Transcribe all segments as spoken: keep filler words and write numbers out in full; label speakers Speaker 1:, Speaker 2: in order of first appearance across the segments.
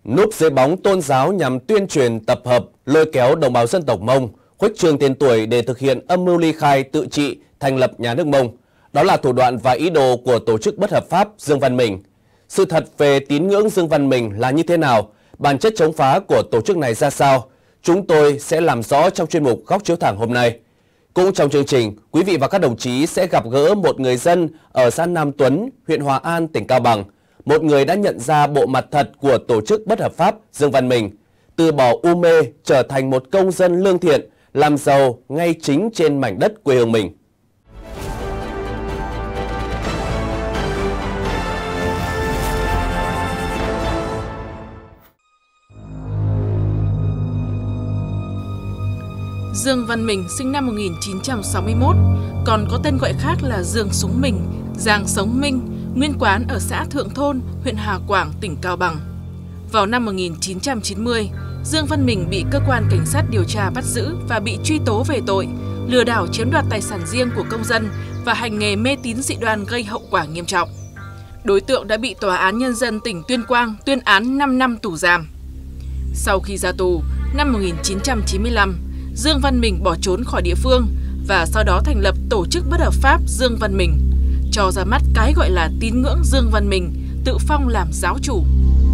Speaker 1: Núp dưới bóng tôn giáo nhằm tuyên truyền, tập hợp, lôi kéo đồng bào dân tộc Mông, khuếch trương tên tuổi để thực hiện âm mưu ly khai tự trị, thành lập nhà nước Mông. Đó là thủ đoạn và ý đồ của tổ chức bất hợp pháp Dương Văn Mình. Sự thật về tín ngưỡng Dương Văn Mình là như thế nào? Bản chất chống phá của tổ chức này ra sao? Chúng tôi sẽ làm rõ trong chuyên mục Góc Chiếu Thẳng hôm nay. Cũng trong chương trình, quý vị và các đồng chí sẽ gặp gỡ một người dân ở xã Nam Tuấn, huyện Hòa An, tỉnh Cao Bằng. Một người đã nhận ra bộ mặt thật của tổ chức bất hợp pháp Dương Văn Mình, từ bỏ u mê trở thành một công dân lương thiện, làm giàu ngay chính trên mảnh đất quê hương mình.
Speaker 2: Dương Văn Mình sinh năm một nghìn chín trăm sáu mươi mốt, còn có tên gọi khác là Dương Súng Mình, Giàng Sống Minh, nguyên quán ở xã Thượng Thôn, huyện Hà Quảng, tỉnh Cao Bằng. Vào năm một nghìn chín trăm chín mươi, Dương Văn Mình bị cơ quan cảnh sát điều tra bắt giữ và bị truy tố về tội lừa đảo chiếm đoạt tài sản riêng của công dân và hành nghề mê tín dị đoan gây hậu quả nghiêm trọng. Đối tượng đã bị Tòa án Nhân dân tỉnh Tuyên Quang tuyên án năm năm tù giam. Sau khi ra tù, năm một nghìn chín trăm chín mươi lăm, Dương Văn Mình bỏ trốn khỏi địa phương và sau đó thành lập tổ chức bất hợp pháp Dương Văn Mình, cho ra mắt cái gọi là tín ngưỡng Dương Văn Mình, tự phong làm giáo chủ.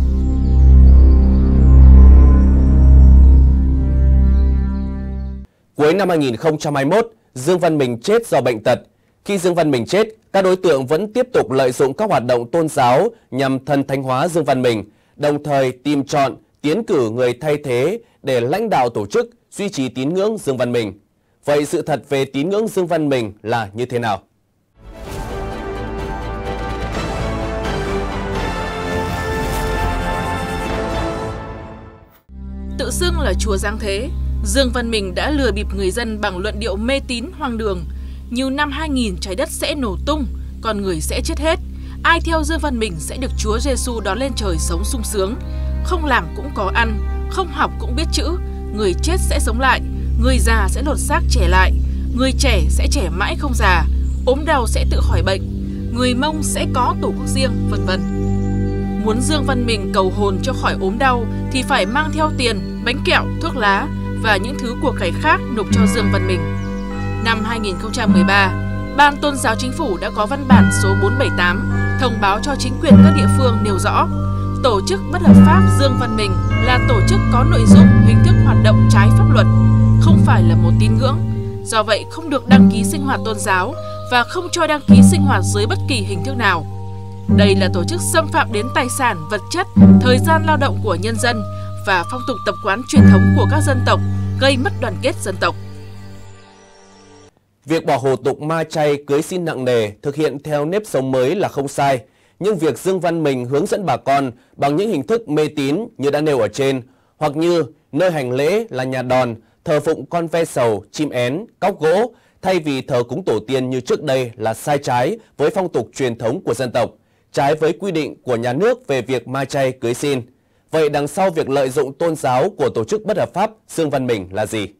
Speaker 1: Cuối năm hai nghìn không trăm hai mươi mốt, Dương Văn Mình chết do bệnh tật. Khi Dương Văn Mình chết, các đối tượng vẫn tiếp tục lợi dụng các hoạt động tôn giáo nhằm thần thánh hóa Dương Văn Mình, đồng thời tìm chọn, tiến cử người thay thế để lãnh đạo tổ chức, duy trì tín ngưỡng Dương Văn Mình. Vậy sự thật về tín ngưỡng Dương Văn Mình là như thế nào?
Speaker 2: Tự xưng là chùa Giáng Thế, Dương Văn Mình đã lừa bịp người dân bằng luận điệu mê tín hoang đường. Như năm hai nghìn trái đất sẽ nổ tung, con người sẽ chết hết. Ai theo Dương Văn Mình sẽ được Chúa Giêsu đón lên trời sống sung sướng. Không làm cũng có ăn, không học cũng biết chữ. Người chết sẽ sống lại, người già sẽ lột xác trẻ lại, người trẻ sẽ trẻ mãi không già, ốm đau sẽ tự khỏi bệnh, người Mông sẽ có tổ quốc riêng, vân vân. Muốn Dương Văn Mình cầu hồn cho khỏi ốm đau thì phải mang theo tiền, bánh kẹo, thuốc lá và những thứ của cải khác nộp cho Dương Văn Mình. Năm hai nghìn không trăm mười ba, Ban Tôn giáo Chính phủ đã có văn bản số bốn bảy tám thông báo cho chính quyền các địa phương nêu rõ tổ chức bất hợp pháp Dương Văn Mình là tổ chức có nội dung, hình thức hoạt động trái pháp luật, không phải là một tín ngưỡng. Do vậy không được đăng ký sinh hoạt tôn giáo và không cho đăng ký sinh hoạt dưới bất kỳ hình thức nào. Đây là tổ chức xâm phạm đến tài sản, vật chất, thời gian lao động của nhân dân và phong tục tập quán truyền thống của các dân tộc, gây mất đoàn kết dân tộc.
Speaker 1: Việc bỏ hủ tục ma chay, cưới xin nặng nề, thực hiện theo nếp sống mới là không sai. Nhưng việc Dương Văn Mình hướng dẫn bà con bằng những hình thức mê tín như đã nêu ở trên, hoặc như nơi hành lễ là nhà đòn, thờ phụng con ve sầu, chim én, cóc gỗ, thay vì thờ cúng tổ tiên như trước đây là sai trái với phong tục truyền thống của dân tộc, trái với quy định của nhà nước về việc ma chay cưới xin. Vậy đằng sau việc lợi dụng tôn giáo của tổ chức bất hợp pháp Dương Văn Mình là gì?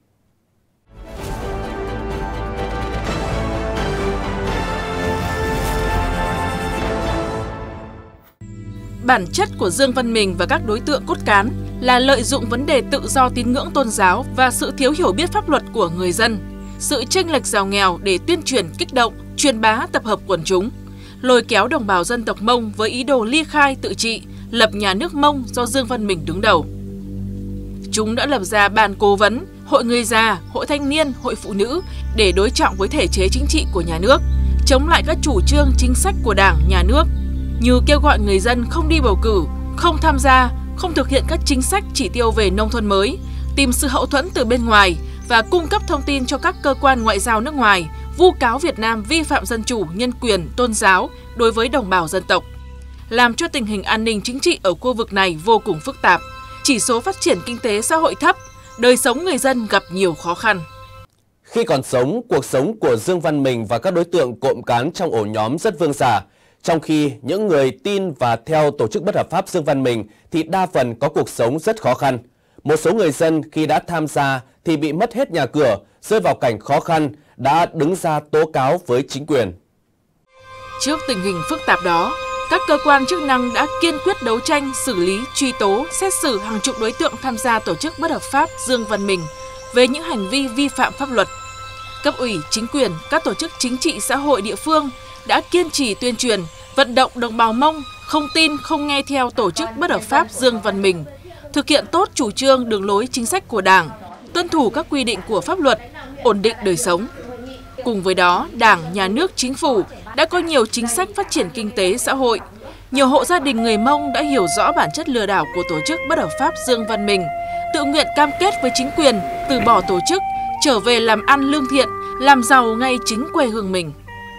Speaker 2: Bản chất của Dương Văn Mình và các đối tượng cốt cán là lợi dụng vấn đề tự do tín ngưỡng tôn giáo và sự thiếu hiểu biết pháp luật của người dân, sự chênh lệch giàu nghèo để tuyên truyền kích động, truyền bá tập hợp quần chúng, lôi kéo đồng bào dân tộc Mông với ý đồ ly khai tự trị, lập nhà nước Mông do Dương Văn Mình đứng đầu. Chúng đã lập ra ban cố vấn, hội người già, hội thanh niên, hội phụ nữ để đối trọng với thể chế chính trị của nhà nước, chống lại các chủ trương chính sách của Đảng, nhà nước, như kêu gọi người dân không đi bầu cử, không tham gia, không thực hiện các chính sách chỉ tiêu về nông thôn mới, tìm sự hậu thuẫn từ bên ngoài và cung cấp thông tin cho các cơ quan ngoại giao nước ngoài, vu cáo Việt Nam vi phạm dân chủ, nhân quyền, tôn giáo đối với đồng bào dân tộc, làm cho tình hình an ninh chính trị ở khu vực này vô cùng phức tạp, chỉ số phát triển kinh tế xã hội thấp, đời sống người dân gặp nhiều khó khăn.
Speaker 1: Khi còn sống, cuộc sống của Dương Văn Mình và các đối tượng cộng cán trong ổ nhóm rất vương giả. Trong khi những người tin và theo tổ chức bất hợp pháp Dương Văn Mình thì đa phần có cuộc sống rất khó khăn. Một số người dân khi đã tham gia thì bị mất hết nhà cửa, rơi vào cảnh khó khăn, đã đứng ra tố cáo với chính quyền.
Speaker 2: Trước tình hình phức tạp đó, các cơ quan chức năng đã kiên quyết đấu tranh, xử lý, truy tố, xét xử hàng chục đối tượng tham gia tổ chức bất hợp pháp Dương Văn Mình về những hành vi vi phạm pháp luật. Cấp ủy, chính quyền, các tổ chức chính trị xã hội địa phương đã kiên trì tuyên truyền, vận động đồng bào Mông không tin, không nghe theo tổ chức bất hợp pháp Dương Văn Mình, thực hiện tốt chủ trương, đường lối, chính sách của Đảng, tuân thủ các quy định của pháp luật, ổn định đời sống. Cùng với đó, Đảng, Nhà nước, Chính phủ đã có nhiều chính sách phát triển kinh tế xã hội. Nhiều hộ gia đình người Mông đã hiểu rõ bản chất lừa đảo của tổ chức bất hợp pháp Dương Văn Mình, tự nguyện cam kết với chính quyền, từ bỏ tổ chức, trở về làm ăn lương thiện, làm giàu ngay chính quê hương mình.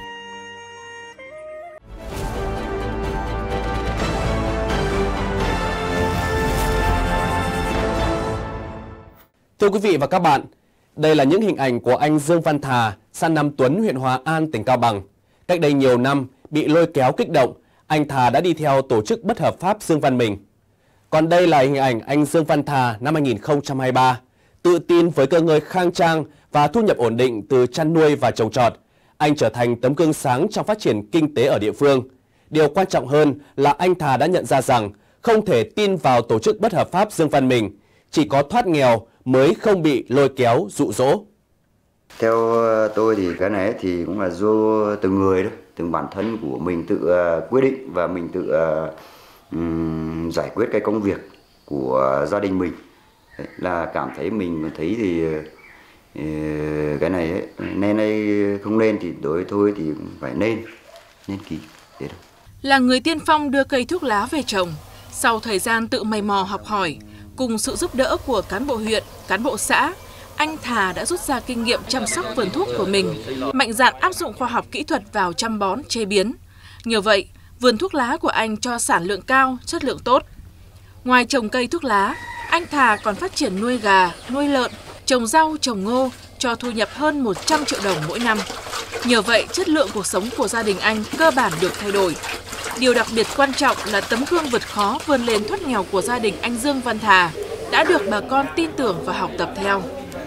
Speaker 1: Thưa quý vị và các bạn, đây là những hình ảnh của anh Dương Văn Thà, xã Nam Tuấn, huyện Hòa An, tỉnh Cao Bằng. Cách đây nhiều năm, bị lôi kéo kích động, anh Thà đã đi theo tổ chức bất hợp pháp Dương Văn Mình. Còn đây là hình ảnh anh Dương Văn Thà năm hai nghìn không trăm hai mươi ba, tự tin với cơ ngơi khang trang và thu nhập ổn định từ chăn nuôi và trồng trọt. Anh trở thành tấm gương sáng trong phát triển kinh tế ở địa phương. Điều quan trọng hơn là anh Thà đã nhận ra rằng không thể tin vào tổ chức bất hợp pháp Dương Văn Mình, chỉ có thoát nghèo mới không bị lôi kéo dụ dỗ.
Speaker 3: Theo tôi thì cái này thì cũng là do từng người đó, từng bản thân của mình tự uh, quyết định và mình tự uh, um, giải quyết cái công việc của gia đình mình. Đấy, là cảm thấy mình thấy thì uh, cái này ấy, nên hay không nên thì đối với tôi thì phải nên nên ký. Thế đó.
Speaker 2: Là người tiên phong đưa cây thuốc lá về trồng, sau thời gian tự mày mò học hỏi, cùng sự giúp đỡ của cán bộ huyện, cán bộ xã, anh Thà đã rút ra kinh nghiệm chăm sóc vườn thuốc của mình, mạnh dạn áp dụng khoa học kỹ thuật vào chăm bón, chế biến. Nhờ vậy, vườn thuốc lá của anh cho sản lượng cao, chất lượng tốt. Ngoài trồng cây thuốc lá, anh Thà còn phát triển nuôi gà, nuôi lợn, trồng rau, trồng ngô, cho thu nhập hơn một trăm triệu đồng mỗi năm. Nhờ vậy, chất lượng cuộc sống của gia đình anh cơ bản được thay đổi. Điều đặc biệt quan trọng là tấm gương vượt khó vươn lên thoát nghèo của gia đình anh Dương Văn Thà đã được bà con tin tưởng và học tập theo.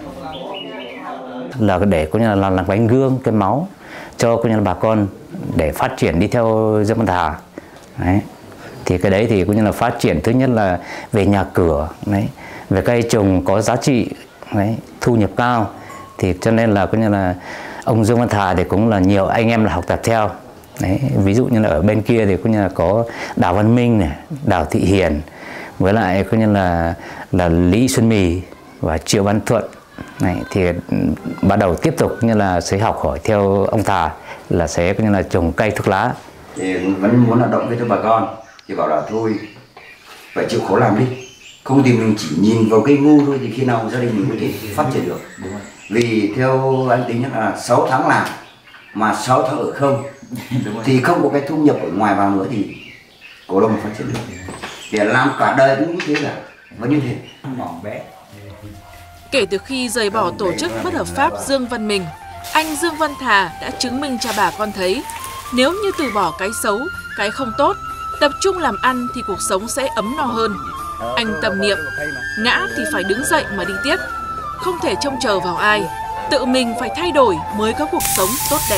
Speaker 4: Là để coi như là làm bánh gương cái máu cho coi như là bà con để phát triển đi theo Dương Văn Thà. Đấy. Thì cái đấy thì coi như là phát triển thứ nhất là về nhà cửa, đấy, về cây trồng có giá trị, đấy, thu nhập cao. Thì cho nên là coi như là ông Dương Văn Thà thì cũng là nhiều anh em là học tập theo. Đấy, ví dụ như là ở bên kia thì coi như là có Đào Văn Minh này, Đào Thị Hiền, với lại coi như là là Lý Xuân Mì và Triệu Văn Thuận. Này, thì bắt đầu tiếp tục như là sẽ học hỏi theo ông Thà là sẽ coi như là trồng cây thuốc lá.
Speaker 3: Thì vẫn muốn là động viên cho bà con thì bảo là thôi phải chịu khó làm đi, không thì mình chỉ nhìn vào cây ngu thôi thì khi nào gia đình mình có thể phát triển được. Vì theo anh tính là sáu tháng làm mà sáu tháng ở không thì không có cái thu nhập ở ngoài vào nữa thì có đâu mà phát triển được. Để làm cả đời cũng như thế cả, vẫn như thế.
Speaker 2: Kể từ khi rời bỏ tổ chức bất hợp pháp Dương Văn Mình, anh Dương Văn Thà đã chứng minh cho bà con thấy nếu như từ bỏ cái xấu, cái không tốt, tập trung làm ăn thì cuộc sống sẽ ấm no hơn. Anh tâm niệm, ngã thì phải đứng dậy mà đi tiếp, không thể trông chờ vào ai, tự mình phải thay đổi mới có cuộc sống tốt đẹp.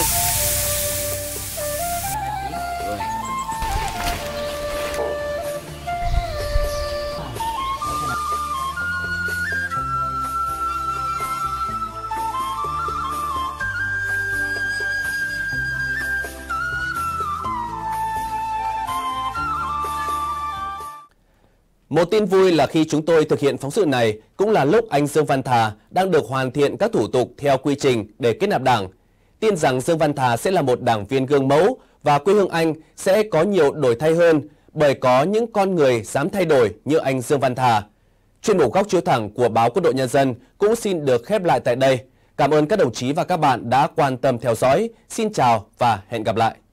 Speaker 1: Một tin vui là khi chúng tôi thực hiện phóng sự này cũng là lúc anh Dương Văn Thà đang được hoàn thiện các thủ tục theo quy trình để kết nạp đảng. Tin rằng Dương Văn Thà sẽ là một đảng viên gương mẫu và quê hương anh sẽ có nhiều đổi thay hơn bởi có những con người dám thay đổi như anh Dương Văn Thà. Chuyên mục Góc Chiếu Thẳng của báo Quân đội Nhân dân cũng xin được khép lại tại đây. Cảm ơn các đồng chí và các bạn đã quan tâm theo dõi. Xin chào và hẹn gặp lại.